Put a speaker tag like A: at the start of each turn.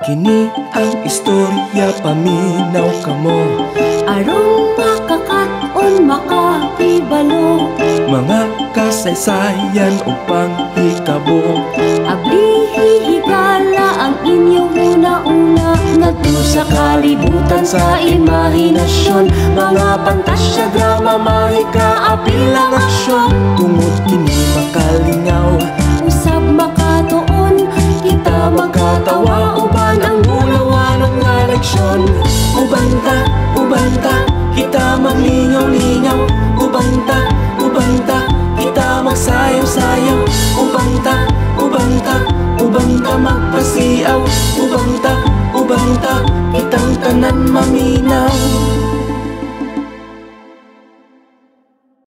A: Kini ang istorya paminaw kamo,
B: Aron makakaton makahibalo,
A: mga kasaysayan o panghitabo.
B: abli hihigala ang inyong una-una. Ngadto sa kalibutan sa imahinasyon, mga pantasya, drama, mahika, apil ang aksyon.
A: Tungod kini makalingaw,
B: Usab makatuon, kita magkatawa. Uban ang bulawan nga leksyon.
A: ubanta, kita maglingaw-lingaw.